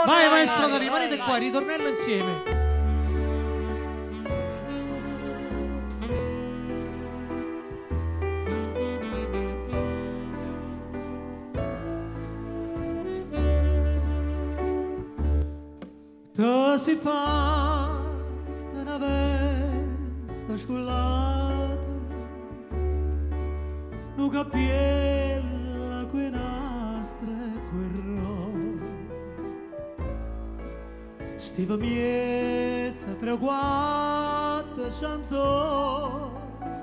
Vai maestro Cali, rimanete qua, ritornello insieme. Tu si fa una veste scullata, un cappiello, quei nastri e quei rose, stiva miezza, 3 o 4 cantò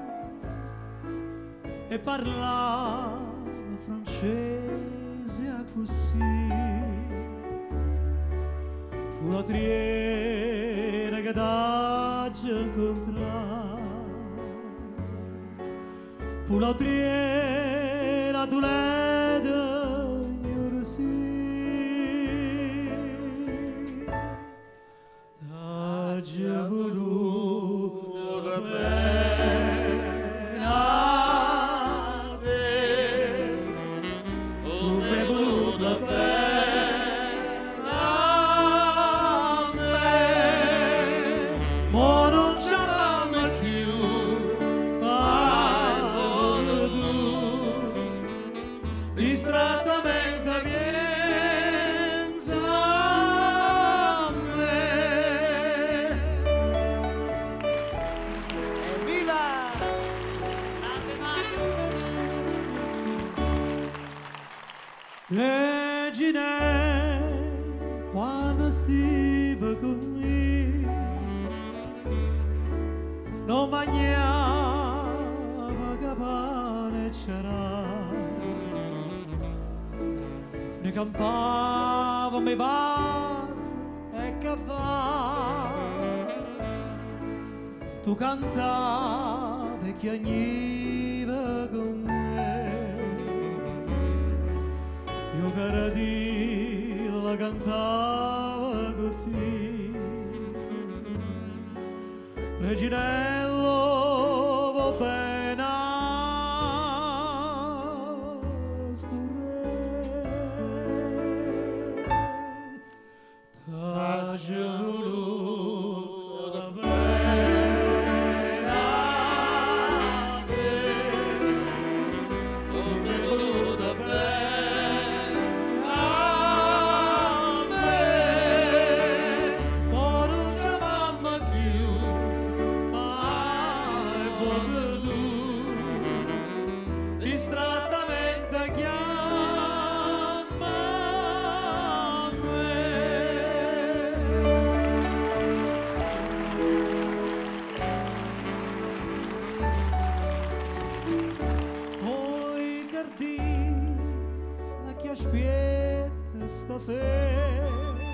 e parlava francese a così. Fu la triera che t'aggia incontrata, fu la triera tu l'eda sì, t'aggia voluto bene a te, tu mi hai voluto bene. Regine, quando stiva con me, non mangiava capane e c'era, ne campava me vasi e cavalli, tu cantavi e chiagniva con me. Io caradilla cantava con te, Reginello va bene sto re, t'aggia voluto bene a te, tu mi hai voluto bene. Aspetta stasera,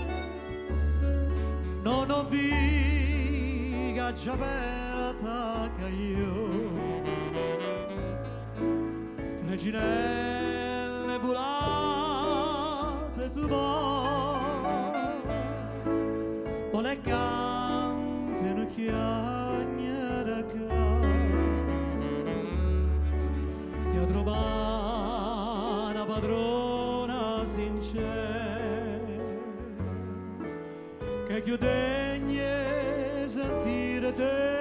non ho viga già aperta che io, reginelle volate tu o le cantano chiagnere ca, ti ho trovato una padrona sincera che chiudegne sentire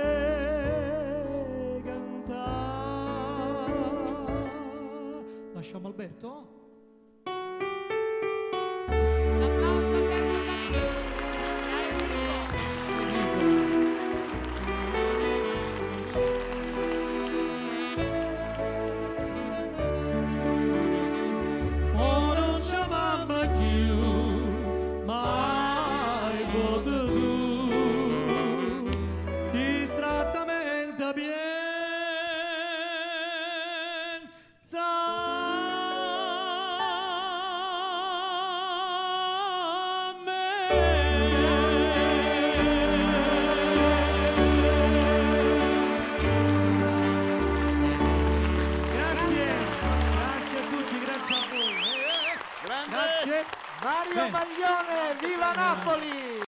te cantare. Lasciamo Alberto? L'applauso a Mario Baglione, viva Napoli!